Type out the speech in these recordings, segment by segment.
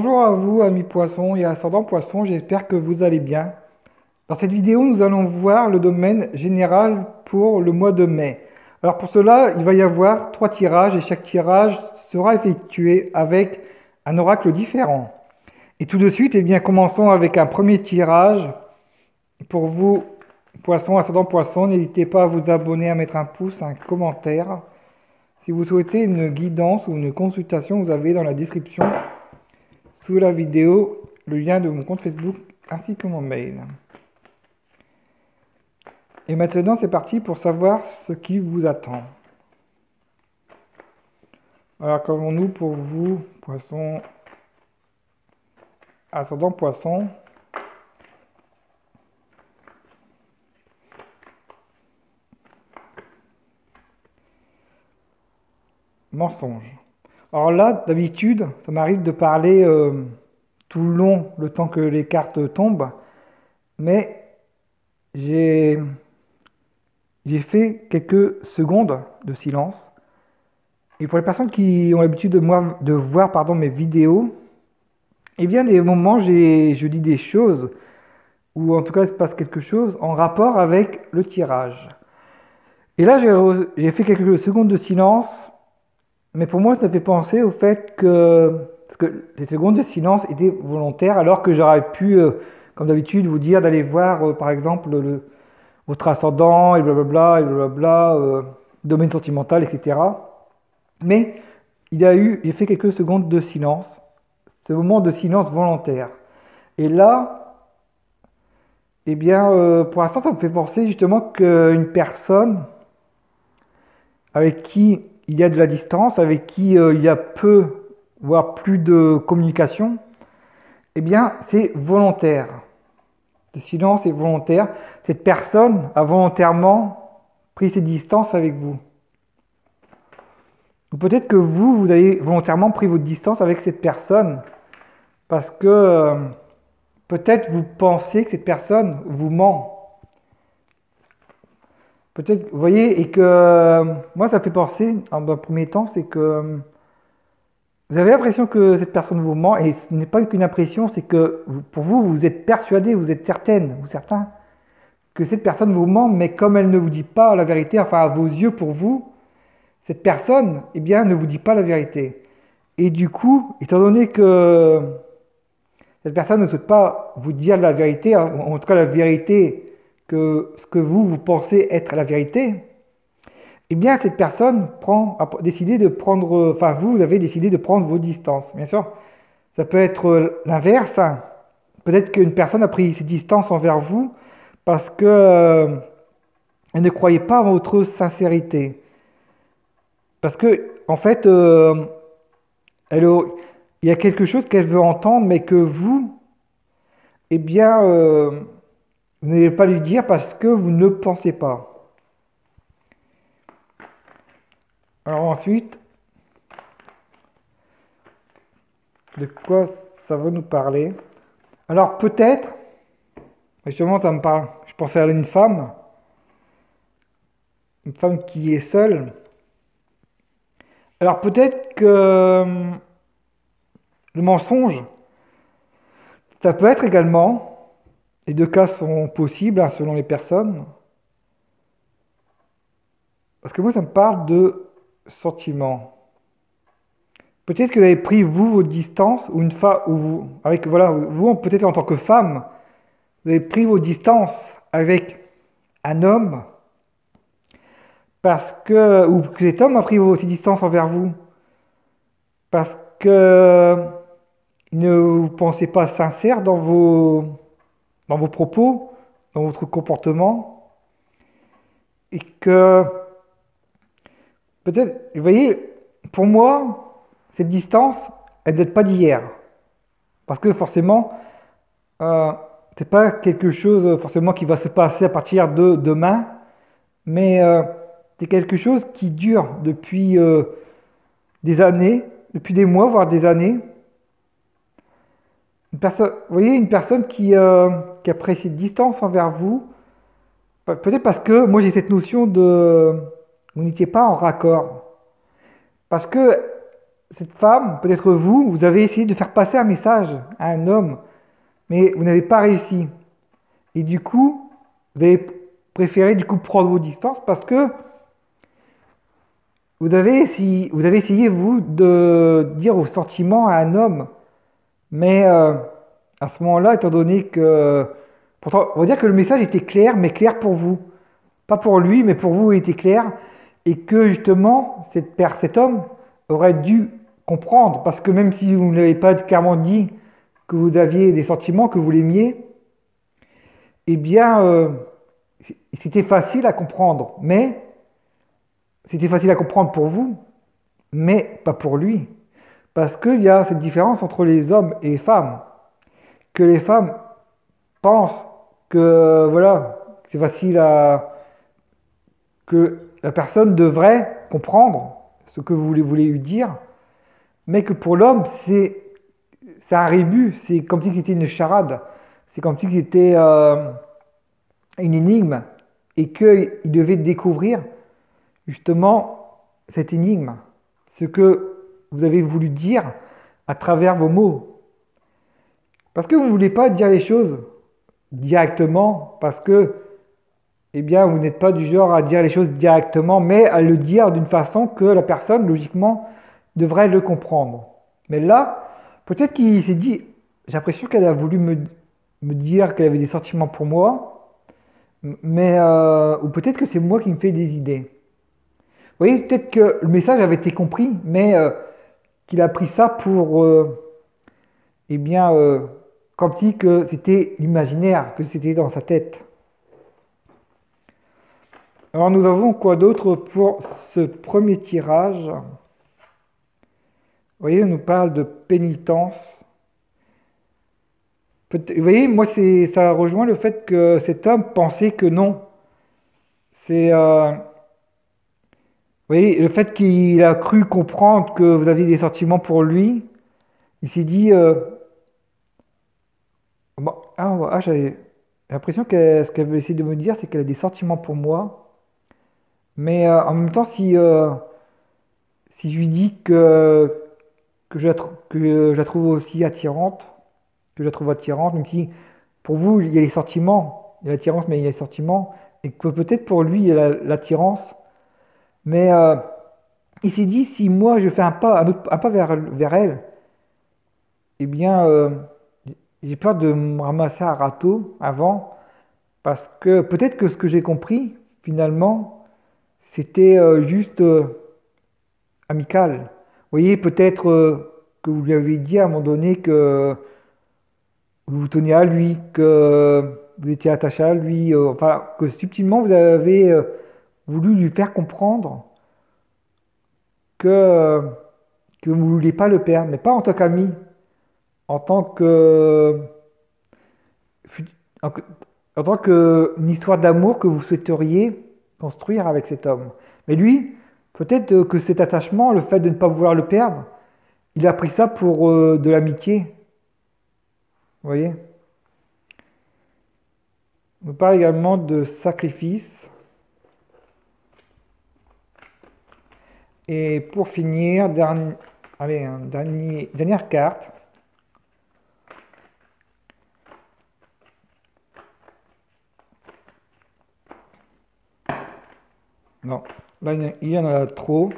Bonjour à vous, amis poissons et ascendants poissons, j'espère que vous allez bien. Dans cette vidéo, nous allons voir le domaine général pour le mois de mai. Alors pour cela, il va y avoir 3 tirages et chaque tirage sera effectué avec un oracle différent. Et tout de suite, commençons avec un premier tirage. Pour vous, poissons, ascendants poissons, n'hésitez pas à vous abonner, à mettre un pouce, un commentaire. Si vous souhaitez une guidance ou une consultation, vous avez dans la description sous la vidéo le lien de mon compte Facebook ainsi que mon mail. Et maintenant c'est parti pour savoir ce qui vous attend. Alors qu'avons-nous pour vous, poissons, ascendant poisson? Mensonge. Alors là, d'habitude, ça m'arrive de parler tout le long, le temps que les cartes tombent, mais j'ai fait quelques secondes de silence. Et pour les personnes qui ont l'habitude de voir mes vidéos, eh bien, des moments, je dis des choses, ou en tout cas, il se passe quelque chose en rapport avec le tirage. Et là, j'ai fait quelques secondes de silence, mais pour moi, ça fait penser au fait parce que les secondes de silence étaient volontaires, alors que j'aurais pu, comme d'habitude, vous dire d'aller voir, par exemple, votre ascendant, et blablabla, domaine sentimental, etc. Mais j'ai fait quelques secondes de silence, ce moment de silence volontaire. Et là, pour l'instant, ça me fait penser justement qu'une personne avec qui il y a de la distance, avec qui il y a peu, voire plus de communication, c'est volontaire. Le silence est volontaire. Cette personne a volontairement pris ses distances avec vous. Ou peut-être que vous avez volontairement pris votre distance avec cette personne parce que peut-être vous pensez que cette personne vous ment. Peut-être, vous voyez, et que moi ça fait penser, en un premier temps, c'est que vous avez l'impression que cette personne vous ment, et ce n'est pas qu'une impression, c'est que pour vous, vous êtes persuadé, vous êtes certaine, ou certain, que cette personne vous ment, mais comme elle ne vous dit pas la vérité, enfin à vos yeux, pour vous, cette personne, ne vous dit pas la vérité. Et du coup, étant donné que cette personne ne souhaite pas vous dire la vérité, en tout cas la vérité, que ce que vous pensez être la vérité, cette personne a décidé de prendre, vous avez décidé de prendre vos distances. Bien sûr, ça peut être l'inverse. Peut-être qu'une personne a pris ses distances envers vous parce que elle ne croyait pas en votre sincérité. Parce que, en fait, il y a quelque chose qu'elle veut entendre, mais que vous, vous n'allez pas lui dire parce que vous ne pensez pas. Alors ensuite, de quoi ça va nous parler? Alors peut-être, justement ça me parle, je pensais à une femme qui est seule. Alors peut-être que le mensonge, ça peut être également, les deux cas sont possibles selon les personnes, parce que moi ça me parle de sentiments. Peut-être que vous avez pris vos distances, ou une femme, ou vous peut-être en tant que femme, vous avez pris vos distances avec un homme ou que cet homme a pris vos distances envers vous parce que ne vous pensez pas sincère dans vos propos, dans votre comportement, et que peut-être, vous voyez, pour moi, cette distance, elle ne date pas d'hier, parce que forcément, c'est pas quelque chose forcément qui va se passer à partir de demain, mais c'est quelque chose qui dure depuis des années, depuis des mois, voire des années. Vous voyez, une personne qui apprécie cette distance envers vous, peut-être parce que moi j'ai cette notion de vous n'étiez pas en raccord. Parce que cette femme, peut-être vous, vous avez essayé de faire passer un message à un homme, mais vous n'avez pas réussi. Et du coup, vous avez préféré du coup prendre vos distances parce que vous avez essayé vous de dire vos sentiments à un homme, mais à ce moment-là, étant donné que, pourtant, on va dire que le message était clair, mais clair pour vous, pas pour lui, mais pour vous, il était clair, et que justement, cet homme aurait dû comprendre, parce que même si vous ne l'avez pas clairement dit que vous aviez des sentiments, que vous l'aimiez, eh bien, c'était facile à comprendre, mais c'était facile à comprendre pour vous, mais pas pour lui. Parce qu'il y a cette différence entre les hommes et les femmes, que les femmes pensent que voilà, c'est facile à que la personne devrait comprendre ce que vous voulez lui dire, mais que pour l'homme, c'est un rébut, c'est comme si c'était une charade, c'est comme si c'était une énigme, et qu'il devait découvrir justement cette énigme, ce que vous avez voulu dire à travers vos mots. Parce que vous ne voulez pas dire les choses directement, parce que eh bien, vous n'êtes pas du genre à dire les choses directement, mais à le dire d'une façon que la personne, logiquement, devrait le comprendre. Mais là, peut-être qu'il s'est dit, j'ai l'impression qu'elle a voulu me dire qu'elle avait des sentiments pour moi, mais ou peut-être que c'est moi qui me fais des idées. Vous voyez, peut-être que le message avait été compris, mais qu'il a pris ça pour, eh bien, comme si que c'était l'imaginaire, que c'était dans sa tête. Alors nous avons quoi d'autre pour ce premier tirage? Vous voyez, on nous parle de pénitence. Vous voyez, moi, ça rejoint le fait que cet homme pensait que non. C'est, vous voyez, le fait qu'il a cru comprendre que vous aviez des sentiments pour lui, il s'est dit, bon, j'avais l'impression que ce qu'elle veut essayer de me dire, c'est qu'elle a des sentiments pour moi. Mais en même temps, si je lui dis que je la trouve aussi attirante, que je la trouve attirante, même si pour vous, il y a les sentiments, il y a l'attirance, mais il y a les sentiments, et que peut-être pour lui, il y a l'attirance, mais il s'est dit, si moi je fais un pas vers elle, eh bien, j'ai peur de me ramasser un râteau avant, parce que peut-être que ce que j'ai compris, finalement, c'était juste amical. Vous voyez, peut-être que vous lui avez dit à un moment donné que vous vous teniez à lui, que vous étiez attaché à lui, enfin, que subtilement vous avez voulu lui faire comprendre que, euh, que vous ne vouliez pas le perdre, mais pas en tant qu'ami, en tant que, en, en tant qu'une histoire d'amour que vous souhaiteriez construire avec cet homme. Mais lui, peut-être que cet attachement, le fait de ne pas vouloir le perdre, il a pris ça pour de l'amitié, vous voyez. On parle également de sacrifice. Et pour finir, allez, dernière carte. Non, là il y en a trop.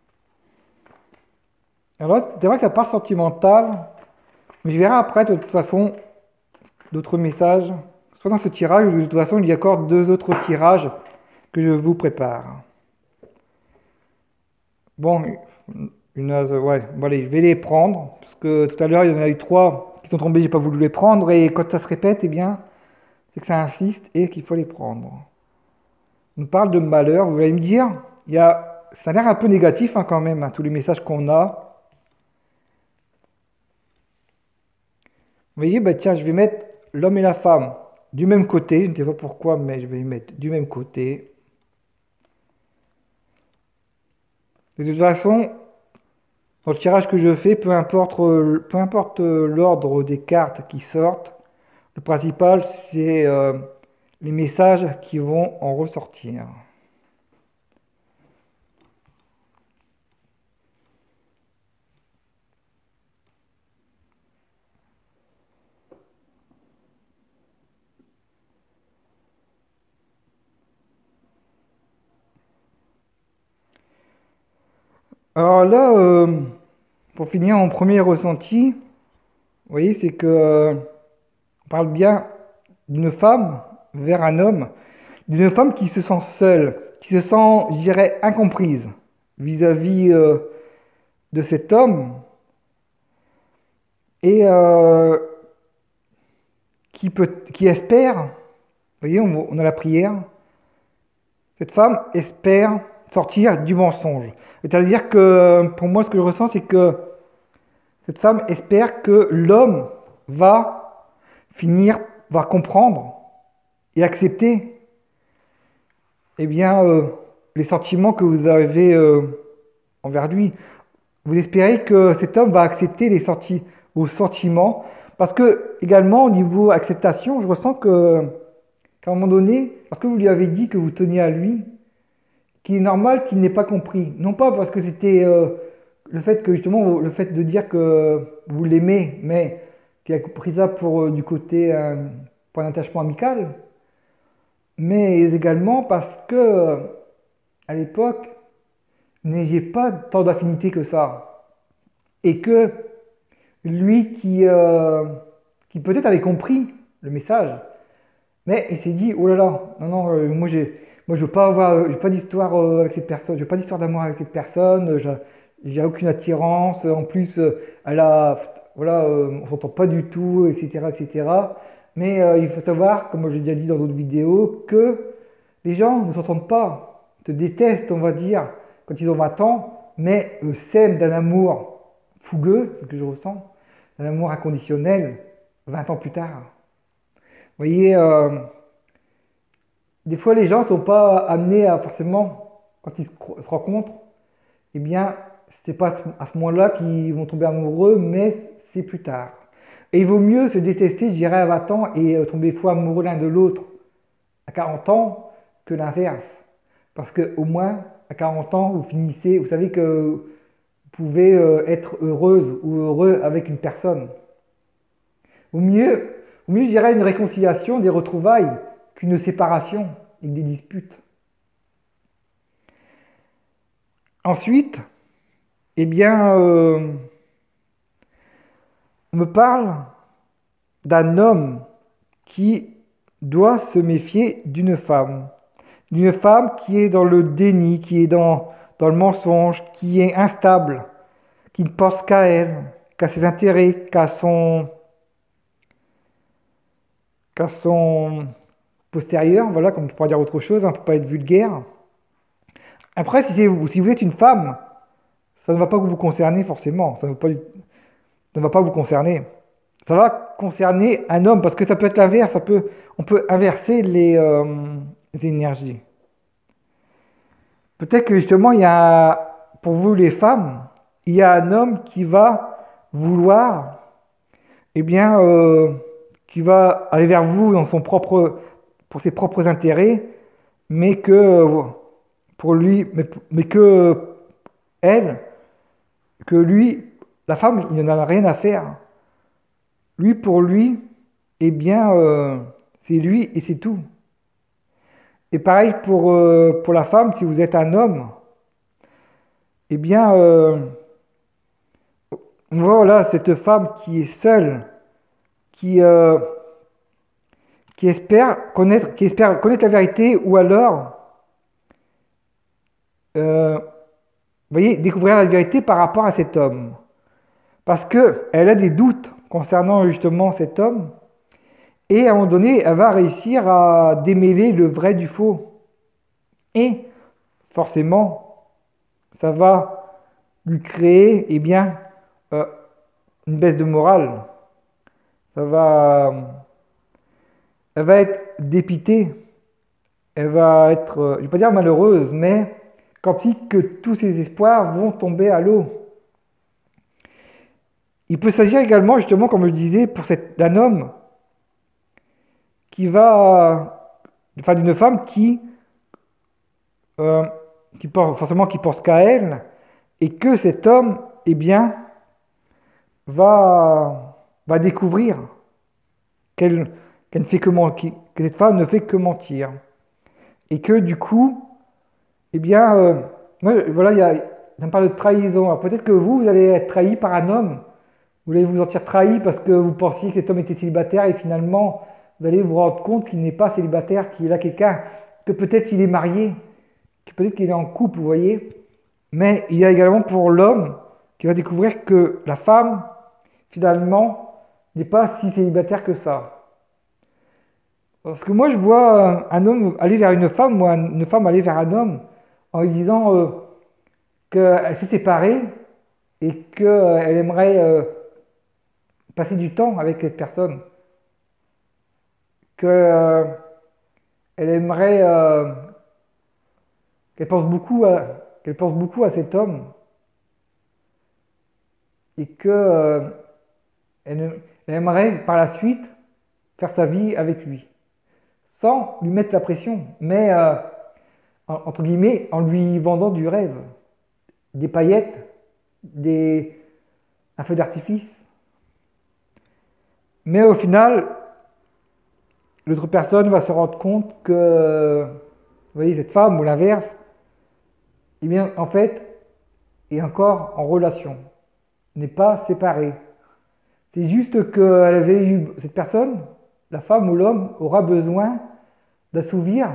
Alors c'est vrai que ça part sentimental, mais je verrai après de toute façon d'autres messages. Soit dans ce tirage, ou de toute façon il y a encore deux autres tirages que je vous prépare. Bon, ouais, bon allez, je vais les prendre, parce que tout à l'heure il y en a eu trois qui sont tombés, j'ai pas voulu les prendre, et quand ça se répète, eh bien, c'est que ça insiste et qu'il faut les prendre. On parle de malheur, vous allez me dire, ça a l'air un peu négatif hein, quand même, hein, tous les messages qu'on a. Vous voyez, bah, tiens, je vais mettre l'homme et la femme du même côté, je ne sais pas pourquoi, mais je vais les mettre du même côté. De toute façon, dans le tirage que je fais, peu importe l'ordre des cartes qui sortent, le principal c'est les messages qui vont en ressortir. Alors là, pour finir, mon premier ressenti, vous voyez, c'est que on parle bien d'une femme vers un homme, d'une femme qui se sent seule, qui se sent, je dirais, incomprise vis-à-vis de cet homme et qui espère, vous voyez, on a la prière, cette femme espère sortir du mensonge. C'est-à-dire que pour moi, ce que je ressens, c'est que cette femme espère que l'homme va finir, va comprendre et accepter, eh bien, les sentiments que vous avez envers lui. Vous espérez que cet homme va accepter vos sentiments, parce que également au niveau acceptation, je ressens qu'à un moment donné, parce que vous lui avez dit que vous teniez à lui, qu'il est normal qu'il n'ait pas compris. Non pas parce que c'était le fait que justement le fait de dire que vous l'aimez, mais qu'il a pris ça pour du côté pour un attachement amical, mais également parce que à l'époque, vous n'aviez pas tant d'affinité que ça, et que lui qui peut-être avait compris le message, mais il s'est dit, oh là là, non, non, moi je veux pas j'ai pas d'histoire avec cette personne, je veux pas d'histoire d'amour avec cette personne, j'ai aucune attirance, en plus, elle a, voilà, on s'entend pas du tout, etc., etc. Mais il faut savoir, comme j'ai déjà dit dans d'autres vidéos, que les gens ne s'entendent pas, te détestent, on va dire, quand ils ont 20 ans, mais s'aiment d'un amour fougueux, c'est ce que je ressens, d'un amour inconditionnel, 20 ans plus tard. Vous voyez, des fois les gens ne sont pas amenés à forcément, quand ils se rencontrent, eh bien, c'est pas à ce moment-là qu'ils vont tomber amoureux, mais c'est plus tard. Et il vaut mieux se détester, je dirais, à 20 ans et tomber fou amoureux l'un de l'autre à 40 ans que l'inverse. Parce que au moins, à 40 ans, vous finissez, vous savez que vous pouvez être heureuse ou heureux avec une personne. Au mieux, je dirais une réconciliation, des retrouvailles, qu'une séparation et des disputes. Ensuite, eh bien, on me parle d'un homme qui doit se méfier d'une femme. D'une femme qui est dans le déni, qui est dans le mensonge, qui est instable, qui ne pense qu'à elle, qu'à ses intérêts, qu'à son postérieur, voilà, comme on pourrait dire autre chose, hein, pour pas être vulgaire. Après, si vous êtes une femme, ça ne va pas vous concerner forcément, ça ne va pas vous concerner. Ça va concerner un homme, parce que ça peut être l'inverse, on peut inverser les énergies. Peut-être que justement, pour vous les femmes, il y a un homme qui va vouloir, eh bien, qui va aller vers vous pour ses propres intérêts, mais que pour lui, mais que elle, que lui, la femme, il n'en a rien à faire. Lui, pour lui, eh bien, c'est lui et c'est tout. Et pareil pour la femme, si vous êtes un homme, eh bien, voilà, cette femme qui est seule, qui, euh, qui espère connaître la vérité, ou alors, vous voyez, découvrir la vérité par rapport à cet homme. Parce qu'elle a des doutes concernant justement cet homme, et à un moment donné, elle va réussir à démêler le vrai du faux. Et forcément, ça va lui créer, eh bien, euh, une baisse de morale. Ça va, elle va être dépitée, elle va être, je ne vais pas dire malheureuse, mais comme si que tous ses espoirs vont tomber à l'eau. Il peut s'agir également, justement, comme je disais, d'un homme enfin d'une femme qui pense qu'à elle, et que cet homme, eh bien, va découvrir qu'elle ne fait que cette femme ne fait que mentir. Et que du coup, eh bien, voilà, j'aime pas de trahison. Alors peut-être que vous allez être trahi par un homme. Vous allez vous sentir trahi parce que vous pensiez que cet homme était célibataire et finalement, vous allez vous rendre compte qu'il n'est pas célibataire, qu'il a quelqu'un, que peut-être il est marié, que peut-être qu'il est en couple, vous voyez. Mais il y a également pour l'homme qui va découvrir que la femme, finalement, n'est pas si célibataire que ça. Parce que moi, je vois un homme aller vers une femme ou une femme aller vers un homme en lui disant qu'elle s'est séparée et qu'elle aimerait passer du temps avec cette personne. Qu'elle aimerait, qu'elle pense beaucoup à cet homme et que elle aimerait par la suite faire sa vie avec lui, sans lui mettre la pression, mais entre guillemets en lui vendant du rêve, des paillettes, un feu d'artifice. Mais au final, l'autre personne va se rendre compte que, vous voyez, cette femme ou l'inverse, eh bien, en fait, est encore en relation, n'est pas séparée. C'est juste qu'elle avait eu, cette personne, la femme ou l'homme, aura besoin d'assouvir,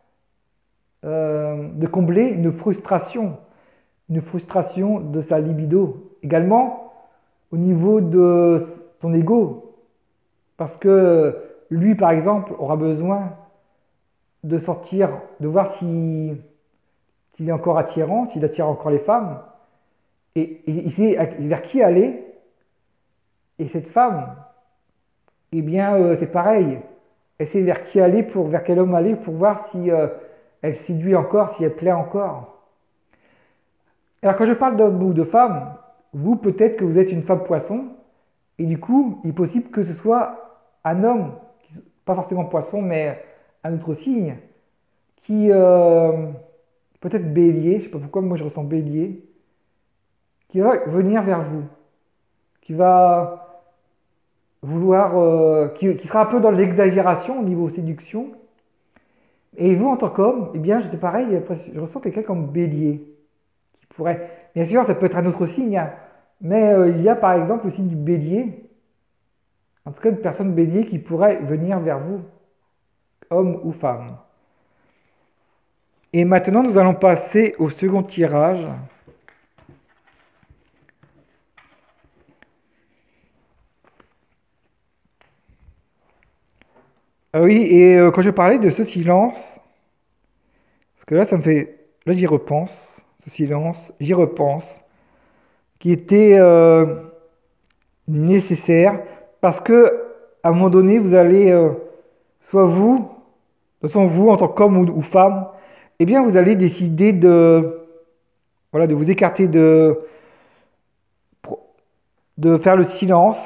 de combler une frustration de sa libido. Également, au niveau de son ego, parce que lui, par exemple, aura besoin de sortir, de voir s'il est encore attirant, s'il attire encore les femmes, et il sait vers qui aller. Et cette femme, eh bien, c'est pareil. Elle sait vers qui aller, vers quel homme aller, pour voir si elle séduit encore, si elle plaît encore. Alors, quand je parle d'homme ou de femme, vous, peut-être que vous êtes une femme poisson, et du coup, il est possible que ce soit un homme, pas forcément poisson, mais un autre signe, qui peut-être bélier, je ne sais pas pourquoi moi je ressens bélier, qui va venir vers vous, qui va vouloir, qui sera un peu dans l'exagération au niveau séduction. Et vous, en tant qu'homme, eh bien, j'étais pareil, je ressens quelqu'un comme bélier, qui pourrait, bien sûr, ça peut être un autre signe, hein, mais il y a par exemple le signe du bélier, en tout cas une personne bélier qui pourrait venir vers vous, homme ou femme. Et maintenant, nous allons passer au second tirage. Ah oui, et quand je parlais de ce silence, parce que là, là j'y repense, ce silence, j'y repense, qui était nécessaire, parce que à un moment donné, vous allez, soit vous, de toute façon vous en tant qu'homme ou femme, eh bien vous allez décider voilà, de vous écarter de faire le silence,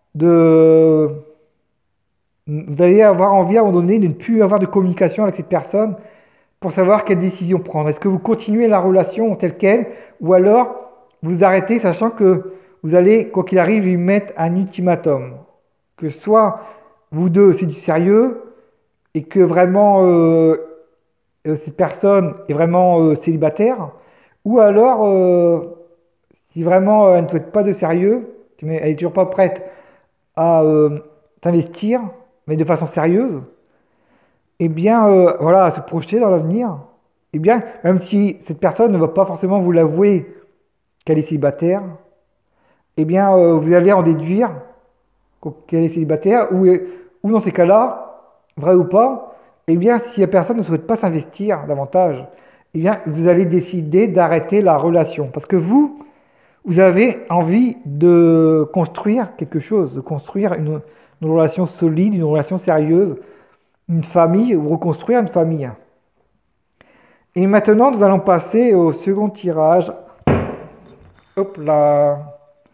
vous allez avoir envie à un moment donné de ne plus avoir de communication avec cette personne pour savoir quelle décision prendre. Est-ce que vous continuez la relation telle qu'elle, ou alors vous arrêtez sachant que vous allez, quoi qu'il arrive, lui mettre un ultimatum. Que soit vous deux, c'est du sérieux, et que vraiment cette personne est vraiment célibataire, ou alors, si vraiment elle ne souhaite pas de sérieux, mais elle n'est toujours pas prête à s'investir, mais de façon sérieuse, eh bien, voilà, à se projeter dans l'avenir, eh bien, même si cette personne ne va pas forcément vous l'avouer qu'elle est célibataire, eh bien, vous allez en déduire qu'elle est célibataire, ou dans ces cas-là, vrai ou pas, eh bien, si la personne ne souhaite pas s'investir davantage, eh bien, vous allez décider d'arrêter la relation. Parce que vous avez envie de construire quelque chose, de construire une relation solide, une relation sérieuse, une famille, ou reconstruire une famille. Et maintenant, nous allons passer au second tirage. Hop là.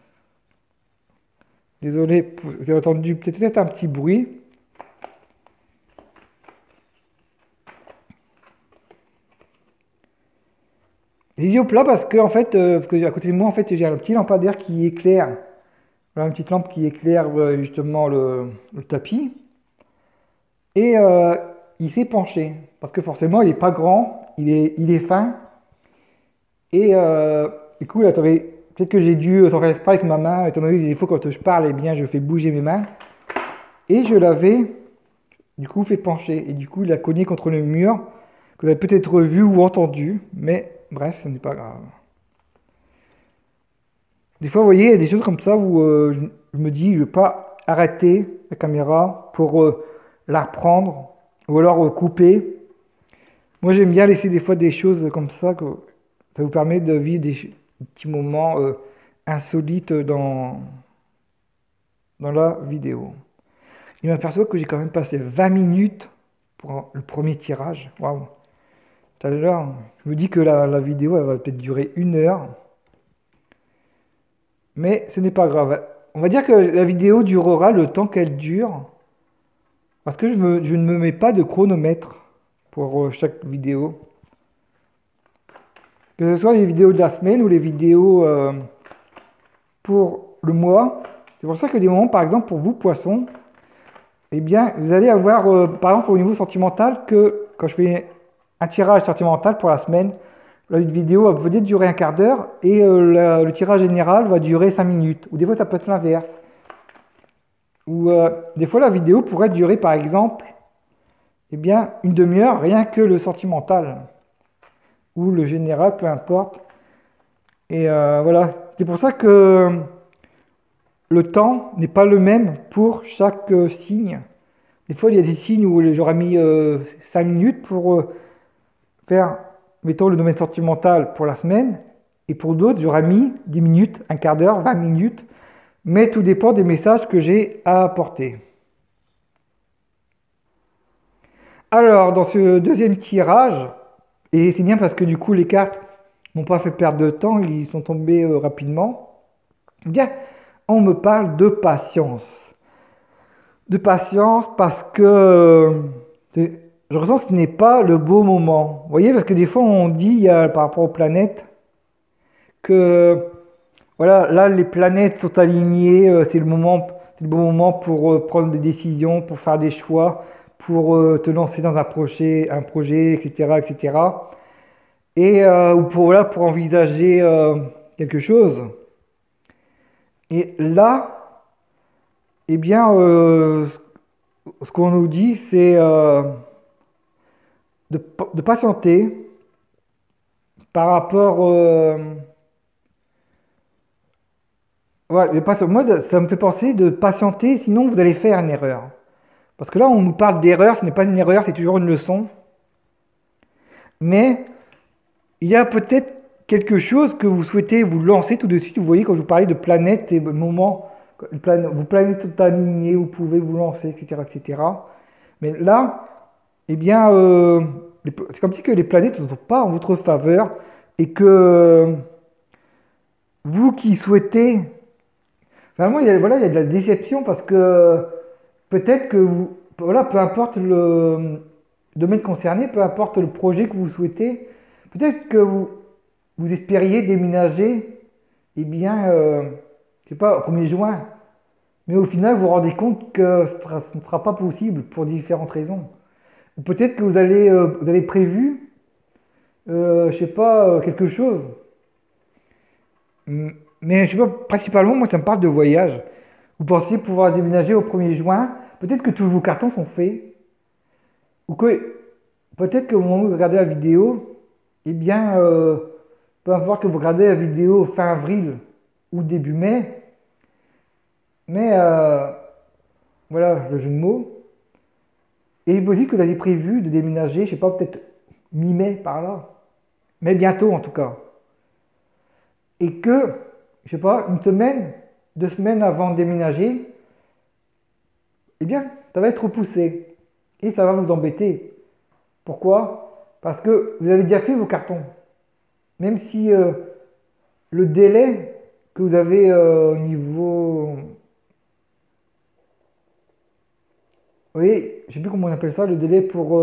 Désolé, vous avez entendu peut-être un petit bruit. J'ai dit hop là parce que, en fait, parce que à côté de moi, en fait, j'ai un petit lampadaire qui éclaire. Voilà, une petite lampe qui éclaire justement le tapis. Et il s'est penché. Parce que forcément, il n'est pas grand, il est fin. Et Du coup, là, peut-être que j'ai dû t'en faire avec ma main, étant donné que des fois quand je parle, eh bien, je fais bouger mes mains. Et je l'avais, du coup, fait pencher. Et du coup, il a cogné contre le mur, que vous avez peut-être vu ou entendu. Mais bref, ce n'est pas grave. Des fois, vous voyez, il y a des choses comme ça où je me dis, je ne vais pas arrêter la caméra pour la reprendre ou alors couper. Moi, j'aime bien laisser des fois des choses comme ça, que ça vous permet de vivre des petits moments insolites dans la vidéo. Je m'aperçois que j'ai quand même passé 20 minutes pour le premier tirage. Waouh! Tout à l'heure, je me dis que la vidéo elle va peut-être durer 1 heure. Mais ce n'est pas grave. On va dire que la vidéo durera le temps qu'elle dure. Parce que je ne me mets pas de chronomètre pour chaque vidéo. Que ce soit les vidéos de la semaine ou les vidéos pour le mois. C'est pour ça que des moments, par exemple, pour vous, poissons, eh bien, vous allez avoir, par exemple, au niveau sentimental, que quand je fais un tirage sentimental pour la semaine, la vidéo va peut-être durer un quart d'heure et le tirage général va durer 5 minutes. Ou des fois, ça peut être l'inverse. Ou des fois, la vidéo pourrait durer, par exemple, eh bien, une demi-heure, rien que le sentimental. Ou le général, peu importe. Et voilà. C'est pour ça que le temps n'est pas le même pour chaque signe. Des fois, il y a des signes où j'aurais mis 5 minutes pour faire, mettons, le domaine sentimental pour la semaine. Et pour d'autres, j'aurais mis 10 minutes, un quart d'heure, 20 minutes. Mais tout dépend des messages que j'ai à apporter. Alors, dans ce deuxième tirage, et c'est bien parce que du coup, les cartes m'ont pas fait perdre de temps, ils sont tombés rapidement. Eh bien, on me parle de patience. De patience parce que je ressens que ce n'est pas le beau moment. Vous voyez, parce que des fois on dit par rapport aux planètes que voilà, là les planètes sont alignées, c'est le bon moment pour prendre des décisions, pour faire des choix, pour te lancer dans un projet, etc., etc. Et ou pour voilà, pour envisager quelque chose. Et là, eh bien, ce qu'on nous dit, c'est de patienter par rapport. Ouais, moi, ça me fait penser de patienter, sinon vous allez faire une erreur. Parce que là, on nous parle d'erreur, ce n'est pas une erreur, c'est toujours une leçon. Mais il y a peut-être quelque chose que vous souhaitez vous lancer tout de suite. Vous voyez, quand je vous parlais de planète et de moments, vos planètes sont alignées, vous pouvez vous lancer, etc., etc. Mais là, eh bien, c'est comme si que les planètes ne sont pas en votre faveur et que vous qui souhaitez, vraiment, voilà, il y a de la déception parce que peut-être que vous, voilà, peu importe le domaine concerné, peu importe le projet que vous souhaitez, peut-être que vous espériez déménager, eh bien, je sais pas, au 1er juin, mais au final, vous vous rendez compte que ce ne sera pas possible pour différentes raisons. Ou peut-être que vous avez prévu, je sais pas, quelque chose. Mais je sais pas, principalement, moi, ça me parle de voyage. Vous pensez pouvoir déménager au 1er juin. Peut-être que tous vos cartons sont faits. Ou que peut-être qu'au moment où vous regardez la vidéo, eh bien, peu importe que vous regardez la vidéo fin avril ou début mai, mais voilà le jeu de mots. Et il est possible que vous avez prévu de déménager, je sais pas, peut-être mi-mai par là. Mais bientôt en tout cas. Et que, je sais pas, une semaine, 2 semaines avant de déménager, eh bien, ça va être repoussé. Et ça va vous embêter. Pourquoi? Parce que vous avez déjà fait vos cartons. Même si le délai que vous avez au niveau... Vous voyez, je ne sais plus comment on appelle ça, le délai pour...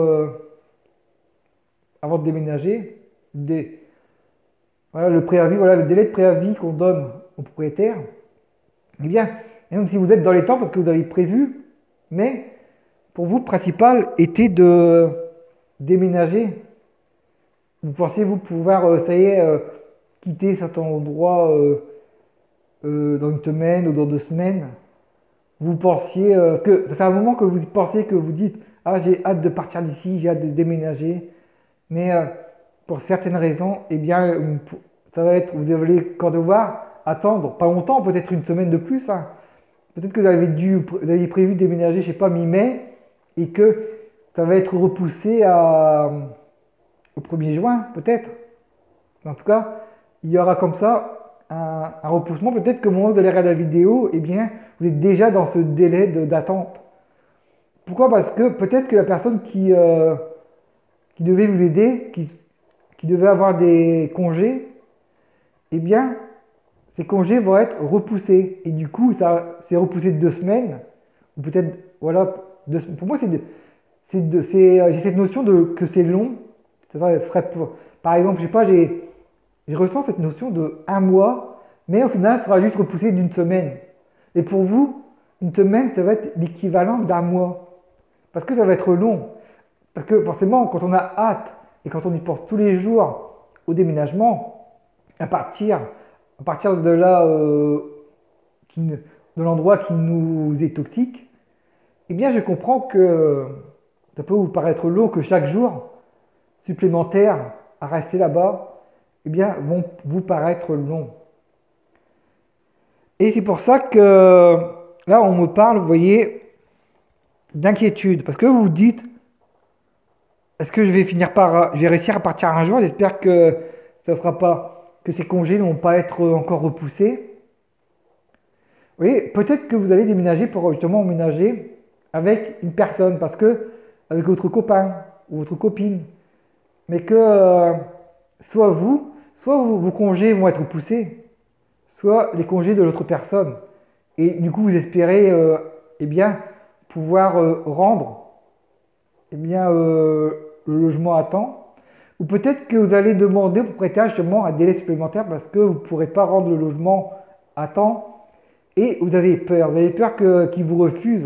avant de déménager. Voilà, le préavis, voilà, le délai de préavis qu'on donne au propriétaire. Eh bien, même si vous êtes dans les temps parce que vous avez prévu, mais pour vous, le principal était de déménager. Vous pensez vous pouvoir, ça y est, quitter certains endroits dans une semaine ou dans 2 semaines, vous pensiez que ça fait un moment que vous pensiez que vous dites ah j'ai hâte de partir d'ici, j'ai hâte de déménager, mais pour certaines raisons, eh bien ça va être vous allez encore devoir attendre pas longtemps, peut-être une semaine de plus, hein. Peut-être que vous aviez prévu de déménager, je sais pas, mi-mai, et que ça va être repoussé au 1er juin, peut-être. En tout cas, il y aura comme ça un repoussement. Peut-être que au moment où vous allez regarder la vidéo, eh bien, vous êtes déjà dans ce délai d'attente. Pourquoi? Parce que peut-être que la personne qui devait vous aider, qui devait avoir des congés, eh bien, ces congés vont être repoussés. Et du coup, ça c'est repoussé de 2 semaines, ou peut-être, voilà, pour moi, j'ai cette notion que c'est long. Par exemple, je sais pas, je ressens cette notion de un mois, mais au final, ça sera juste repoussé d'une semaine. Et pour vous, une semaine, ça va être l'équivalent d'un mois. Parce que ça va être long. Parce que forcément, quand on a hâte et quand on y pense tous les jours au déménagement, à partir, à partir de là, de l'endroit qui nous est toxique, eh bien, je comprends que ça peut vous paraître long que chaque jour supplémentaire à rester là-bas, eh bien, vont vous paraître longs. Et c'est pour ça que là, on me parle, vous voyez, d'inquiétude. Parce que vous vous dites, est-ce que je vais je vais réussir à partir un jour? J'espère que ça sera pas, que ces congés ne vont pas être encore repoussés. Vous voyez, peut-être que vous allez déménager pour justement emménager avec une personne, parce que avec votre copain ou votre copine, mais que soit vos congés vont être repoussés, soit les congés de l'autre personne. Et du coup, vous espérez eh bien, pouvoir rendre eh bien, le logement à temps. Ou peut-être que vous allez demander au propriétaire justement un délai supplémentaire parce que vous ne pourrez pas rendre le logement à temps et vous avez peur. Vous avez peur qu'il vous refuse.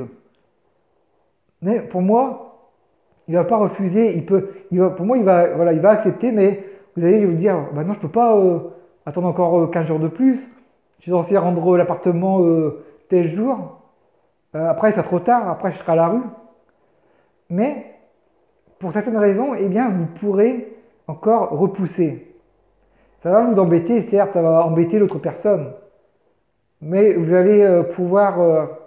Mais pour moi, il ne va pas refuser. Pour moi, voilà, il va accepter, mais vous allez vous dire, bah non, je ne peux pas attendre encore 15 jours de plus. Je suis censé rendre l'appartement tel jour. Après, c'est trop tard. Après, je serai à la rue. Mais pour certaines raisons, eh bien, vous pourrez encore repousser. Ça va vous embêter, certes, ça va embêter l'autre personne. Mais vous allez pouvoir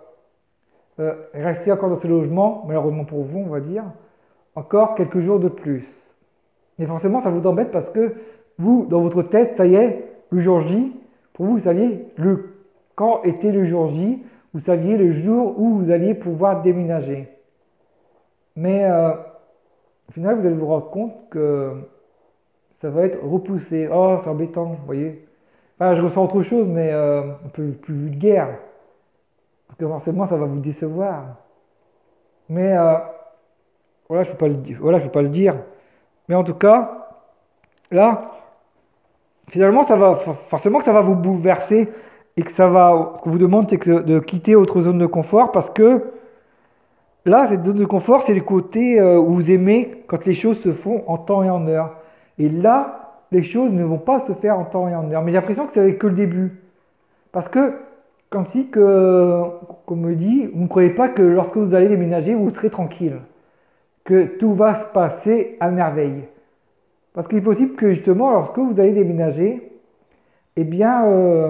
rester encore dans ce logement, malheureusement pour vous, on va dire, encore quelques jours de plus. Et forcément, ça vous embête parce que vous, dans votre tête, ça y est, le jour J, pour vous, vous saviez quand était le jour J, vous saviez le jour où vous alliez pouvoir déménager. Mais au final, vous allez vous rendre compte que ça va être repoussé. Oh, c'est embêtant, vous voyez. Enfin, je ressens autre chose, mais un peu plus vulgaire. Parce que forcément, ça va vous décevoir. Mais voilà, je peux pas le dire. Voilà, je peux pas le dire. Mais en tout cas, là, finalement, forcément que ça va vous bouleverser et que ce qu'on vous demande, c'est de quitter votre zone de confort parce que là, cette zone de confort, c'est le côté où vous aimez quand les choses se font en temps et en heure. Et là, les choses ne vont pas se faire en temps et en heure. Mais j'ai l'impression que c'est que le début. Parce que, comme si, qu'on me dit, vous ne croyez pas que lorsque vous allez déménager, vous serez tranquille. Que tout va se passer à merveille. Parce qu'il est possible que justement, lorsque vous allez déménager, eh bien,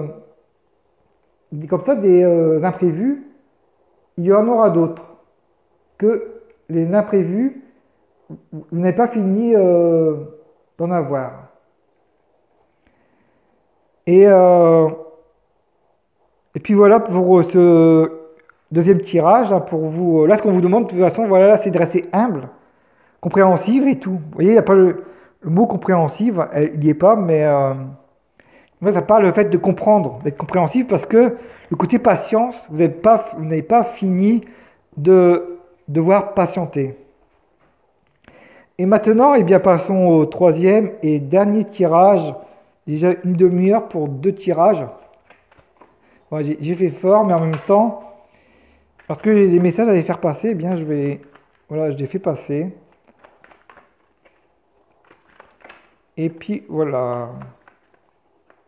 comme ça, des imprévus, il y en aura d'autres. Que les imprévus, vous n'avez pas fini d'en avoir. Et puis voilà pour ce deuxième tirage, hein, pour vous. Là, ce qu'on vous demande, de toute façon, voilà, là, c'est de rester humble, compréhensive et tout. Vous voyez, il n'y a pas le mot compréhensive, il n'y est pas, mais ça parle le fait de comprendre, d'être compréhensive, parce que le côté patience, vous n'avez pas fini de devoir patienter. Et maintenant, eh bien, passons au troisième et dernier tirage. Déjà une demi-heure pour 2 tirages. Ouais, j'ai fait fort, mais en même temps, parce que j'ai des messages à les faire passer, eh bien, voilà, je les fais passer. Et puis voilà.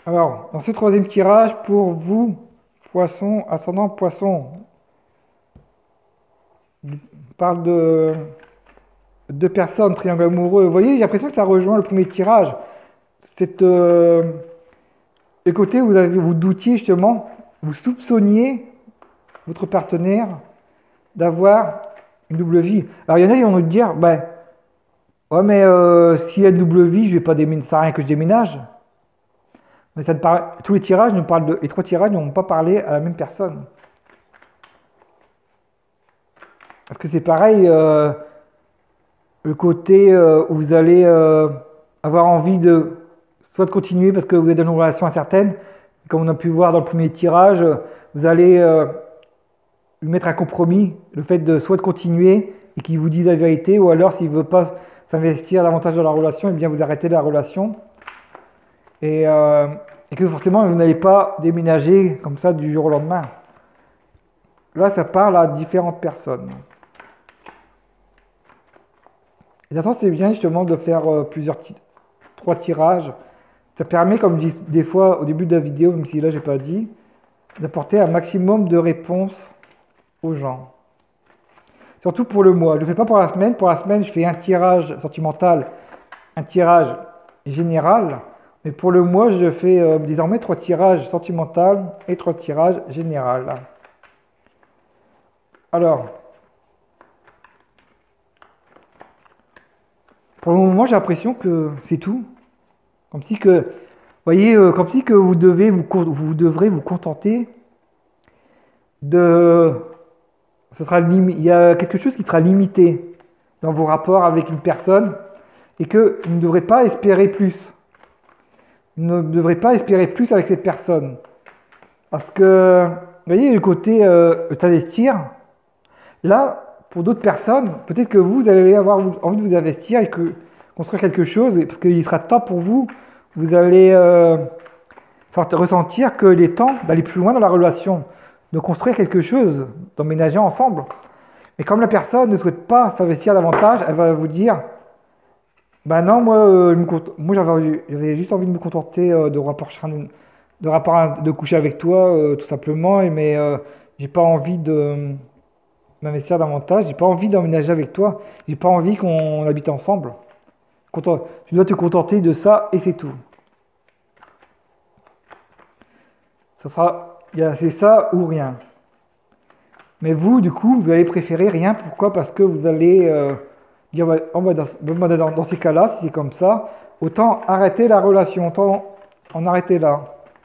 Alors, dans ce troisième tirage, pour vous, poisson, ascendant poisson, on parle de deux personnes, triangle amoureux. Vous voyez, j'ai l'impression que ça rejoint le premier tirage. C'est le côté où vous doutiez justement, vous soupçonniez votre partenaire d'avoir une double vie. Alors il y en a qui vont nous dire, ben, ouais mais s'il y a une double vie, je vais pas déménager, ça sert à rien que je déménage. Mais ça tous les tirages nous parlent les trois tirages n'ont pas parlé à la même personne. Parce que c'est pareil, le côté où vous allez avoir envie de soit de continuer parce que vous êtes dans une relation incertaine, comme on a pu voir dans le premier tirage, vous allez lui mettre un compromis, le fait de soit de continuer et qu'il vous dise la vérité, ou alors s'il ne veut pas s'investir davantage dans la relation, et bien vous arrêtez la relation. Et que forcément vous n'allez pas déménager comme ça du jour au lendemain. Là ça parle à différentes personnes. Et de toute façon c'est bien justement de faire trois tirages. Ça permet, comme je dis des fois au début de la vidéo, même si là j'ai pas dit, d'apporter un maximum de réponses aux gens. Surtout pour le mois. Je ne le fais pas pour la semaine. Pour la semaine, je fais un tirage sentimental, un tirage général. Mais pour le mois, je fais désormais 3 tirages sentimentaux et 3 tirages général. Alors, pour le moment, j'ai l'impression que c'est tout. Comme si que, vous voyez, comme si que vous devrez vous contenter de, il y a quelque chose qui sera limité dans vos rapports avec une personne et que vous ne devrez pas espérer plus. Vous ne devrez pas espérer plus avec cette personne. Parce que, vous voyez, le côté t'investir, là, pour d'autres personnes, peut-être que vous allez avoir envie de vous investir et construire quelque chose, parce qu'il sera temps pour vous, vous allez ressentir qu'il est temps d'aller plus loin dans la relation, de construire quelque chose, d'emménager ensemble. Mais comme la personne ne souhaite pas s'investir davantage, elle va vous dire, ben non, moi j'avais juste envie de me contenter de coucher avec toi, tout simplement, mais j'ai pas envie de m'investir davantage, j'ai pas envie d'emménager avec toi, j'ai pas envie qu'on habite ensemble. Tu dois te contenter de ça et c'est tout. C'est ça ou rien. Mais vous, du coup, vous allez préférer rien. Pourquoi? Parce que vous allez dire, dans ces cas-là, si c'est comme ça, autant arrêter la relation, autant en arrêter là.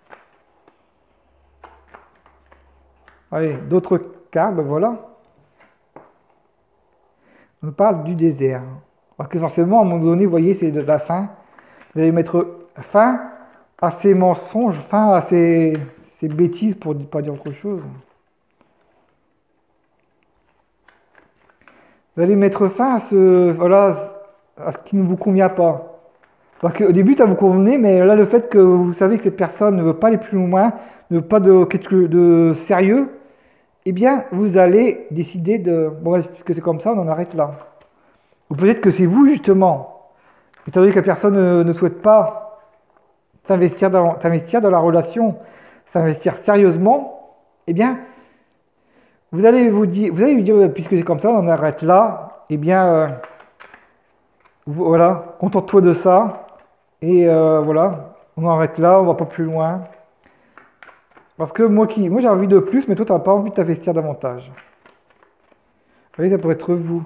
Allez, d'autres cartes, ben voilà. On parle du désert. Parce que forcément, à un moment donné, vous voyez, c'est de la fin. Vous allez mettre fin à ces mensonges, fin à ces bêtises, pour ne pas dire autre chose. Vous allez mettre fin à à ce qui ne vous convient pas. Parce qu'au début, ça vous convenait, mais là, le fait que vous savez que cette personne ne veut pas aller plus loin, ne veut pas de sérieux, eh bien, vous allez décider bon, puisque c'est comme ça, on en arrête là. Ou peut-être que c'est vous, justement, étant donné que la personne ne souhaite pas s'investir dans la relation, s'investir sérieusement, eh bien, vous allez lui dire, puisque c'est comme ça, on en arrête là, eh bien, voilà, contente-toi de ça, et voilà, on en arrête là, on va pas plus loin. Parce que moi j'ai envie de plus, mais toi, tu n'as pas envie de t'investir davantage. Vous voyez, ça pourrait être vous.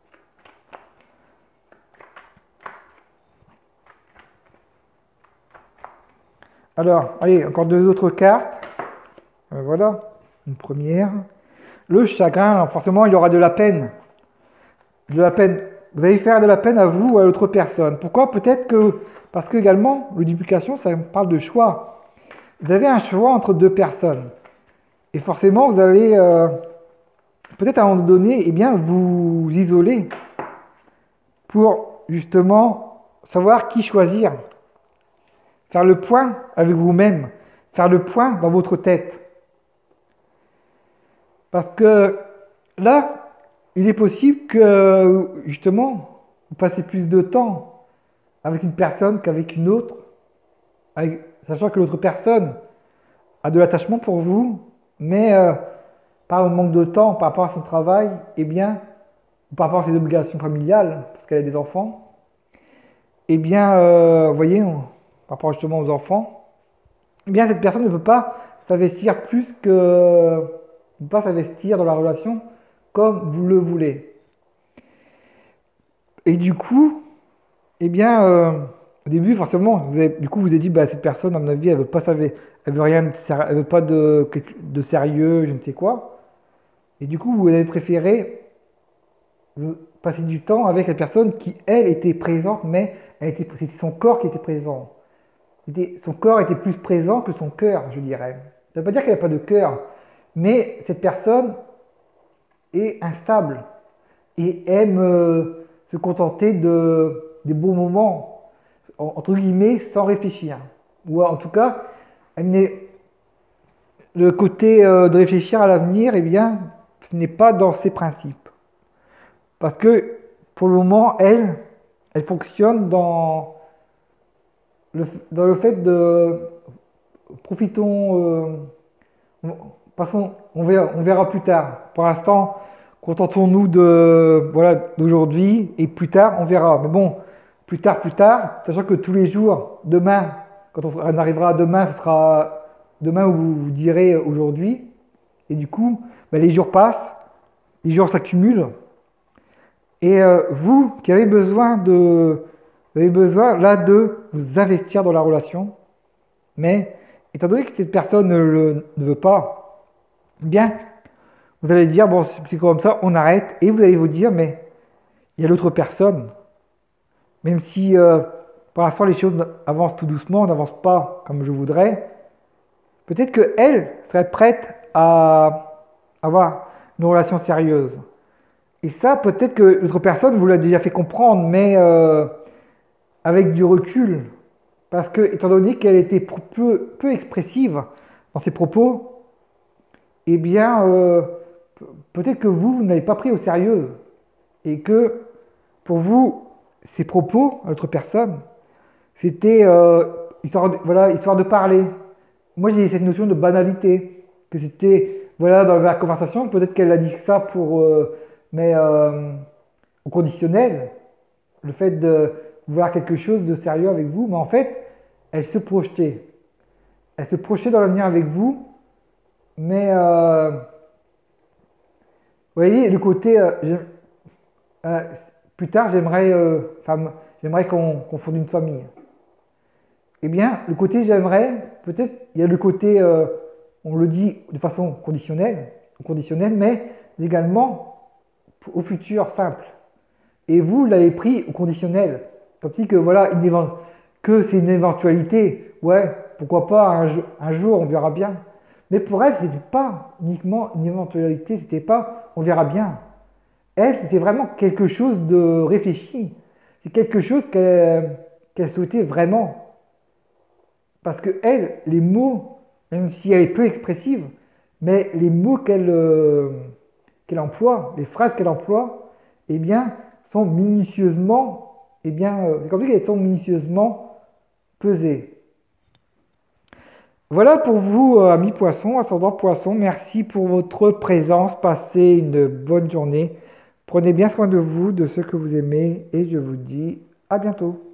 Alors, allez, encore 2 autres cartes. Voilà, une première. Le chagrin, alors forcément, il y aura de la peine. De la peine. Vous allez faire de la peine à vous ou à l'autre personne. Pourquoi? Parce que également, l'éducation, ça parle de choix. Vous avez un choix entre 2 personnes. Et forcément, vous allez peut-être à un moment donné, eh bien, vous isoler pour justement savoir qui choisir. Faire le point avec vous-même. Faire le point dans votre tête. Parce que là, il est possible que justement, vous passez plus de temps avec une personne qu'avec une autre. sachant que l'autre personne a de l'attachement pour vous, mais par un manque de temps, par rapport à son travail, eh bien, ou par rapport à ses obligations familiales, parce qu'elle a des enfants, eh bien, vous voyez, par rapport justement aux enfants, eh bien, cette personne ne peut pas s'investir ne peut pas s'investir dans la relation comme vous le voulez. Et du coup, eh bien, au début, forcément, du coup, vous avez dit, bah, cette personne, à mon avis, elle veut pas elle veut rien, elle veut pas de sérieux, je ne sais quoi. Et du coup, vous avez préféré passer du temps avec la personne qui, elle, était présente, mais c'était son corps qui était présent. Son corps était plus présent que son cœur, je dirais. Ça ne veut pas dire qu'elle n'a pas de cœur, mais cette personne est instable et aime se contenter des bons moments, entre guillemets, sans réfléchir. Ou en tout cas, le côté de réfléchir à l'avenir, eh bien, ce n'est pas dans ses principes. Parce que pour le moment, elle fonctionne dans le fait de profitons, passons, on verra plus tard. Pour l'instant, contentons-nous d'aujourd'hui et plus tard, on verra. Mais bon, plus tard, sachant que tous les jours, demain, quand on arrivera à demain, ce sera demain où vous direz aujourd'hui. Et du coup, ben, les jours passent, les jours s'accumulent. Et vous qui avez besoin là de vous investir dans la relation, mais étant donné que cette personne ne veut pas, bien, vous allez dire, bon, c'est comme ça, on arrête, et vous allez vous dire, mais il y a l'autre personne, même si pour l'instant les choses avancent tout doucement, n'avancent pas comme je voudrais, peut-être qu'elle serait prête à avoir une relation sérieuse. Et ça, peut-être que l'autre personne vous l'a déjà fait comprendre, mais avec du recul. Parce que, étant donné qu'elle était peu expressive dans ses propos, eh bien, peut-être que vous n'avez pas pris au sérieux. Et que, pour vous, ces propos à l'autre personne, c'était histoire de parler. Moi, j'ai cette notion de banalité. Que c'était, voilà, dans la conversation, peut-être qu'elle a dit ça mais au conditionnel, le fait de vouloir quelque chose de sérieux avec vous, mais en fait, elle se projetait. Elle se projetait dans l'avenir avec vous, mais vous voyez, le côté, plus tard, j'aimerais qu'on fonde une famille. Eh bien, le côté j'aimerais, peut-être, il y a le côté, on le dit de façon conditionnelle, mais également au futur simple. Et vous l'avez pris au conditionnel, comme si que voilà, que c'est une éventualité. Ouais, pourquoi pas un jour, on verra bien. Mais pour elle, c'était pas uniquement une éventualité, c'était pas on verra bien. Elle, c'était vraiment quelque chose de réfléchi. C'est quelque chose qu'elle souhaitait vraiment. Parce que elle, les mots, même si elle est peu expressive, mais les mots qu'elle emploie, les phrases qu'elle emploie, eh bien, sont minutieusement, c'est comme si elles sont minutieusement pesées. Voilà pour vous, amis poissons, ascendant poisson. Merci pour votre présence. Passez une bonne journée. Prenez bien soin de vous, de ceux que vous aimez, et je vous dis à bientôt.